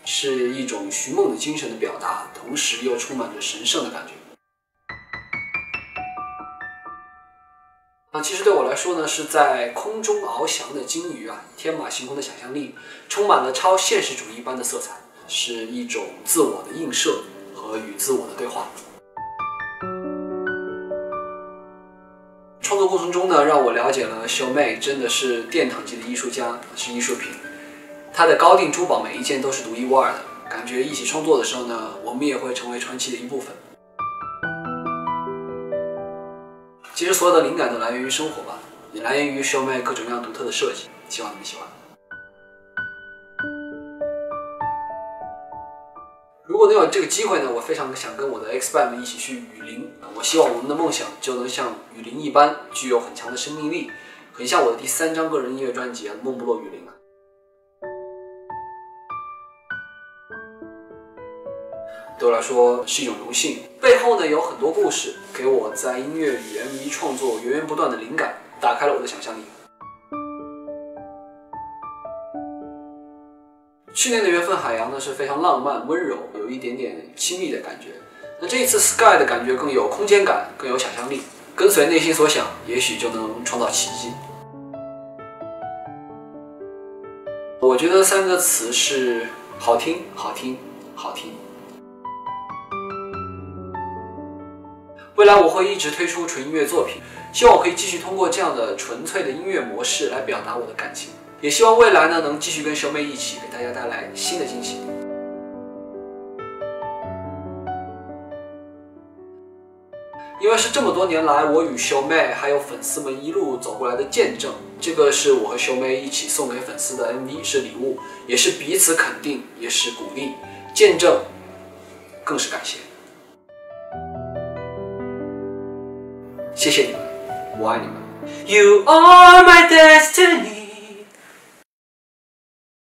是一种寻梦的精神的表达，同时又充满着神圣的感觉。其实对我来说呢，是在空中翱翔的鲸鱼啊，天马行空的想象力，充满了超现实主义般的色彩，是一种自我的映射和与自我的对话。创作过程中呢，让我了解了秀妹真的是殿堂级的艺术家，是艺术品。她的高定珠宝每一件都是独一无二的，感觉一起创作的时候呢，我们也会成为传奇的一部分。其实所有的灵感都来源于生活吧，也来源于秀妹各种各样独特的设计，希望你们喜欢。如果能有这个机会呢，我非常想跟我的 X-Band 们一起去雨林。我希望我们的梦想就能像雨林一般，具有很强的生命力，很像我的第3张个人音乐专辑《梦不落雨林》。对我来说是一种荣幸，背后呢有很多故事，给我在音乐与 MV 创作源源不断的灵感，打开了我的想象力。去年的缘分海洋呢是非常浪漫温柔，有一点点亲密的感觉。那这一次 Sky 的感觉更有空间感，更有想象力，跟随内心所想，也许就能创造奇迹。我觉得3个词是好听、好听、好听。未来我会一直推出纯音乐作品，希望我可以继续通过这样的纯粹的音乐模式来表达我的感情，也希望未来呢能继续跟秀妹一起给大家带来新的惊喜。因为是这么多年来我与秀妹还有粉丝们一路走过来的见证，这个是我和秀妹一起送给粉丝的 MV， 是礼物，也是彼此肯定，也是鼓励，见证更是感谢。谢谢你们，我爱你们。You are my destiny.